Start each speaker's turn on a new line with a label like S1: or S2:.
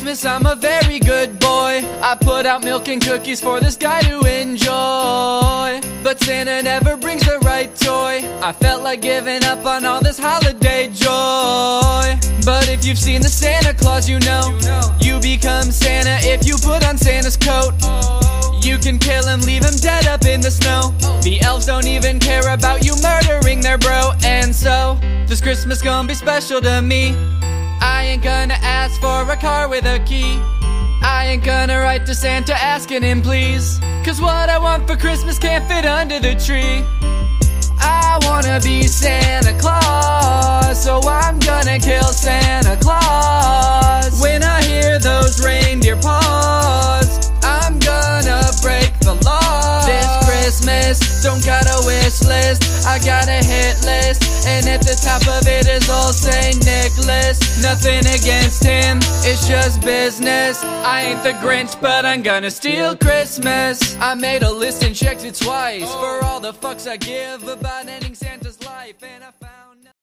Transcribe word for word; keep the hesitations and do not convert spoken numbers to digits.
S1: Christmas I'm a very good boy. I put out milk and cookies for this guy to enjoy, but Santa never brings the right toy. I felt like giving up on all this holiday joy. But if you've seen the Santa Claus, you know you become Santa if you put on Santa's coat. You can kill him, leave him dead up in the snow. The elves don't even care about you murdering their bro. And so, this Christmas gonna be special to me. I ain't gonna ask for a car with a key. I ain't gonna write to Santa asking him please, cause what I want for Christmas can't fit under the tree. I wanna be Santa Claus, so I'm gonna kill Santa Claus. When I hear those reindeer paws, I'm gonna break the law. This Christmas, don't got a wish list, I got a hit list, and at the top of it is old Saint Nicholas. Nothing against him, it's just business. I ain't the Grinch, but I'm gonna steal Christmas. I made a list and checked it twice for all the fucks I give about ending Santa's life, and I found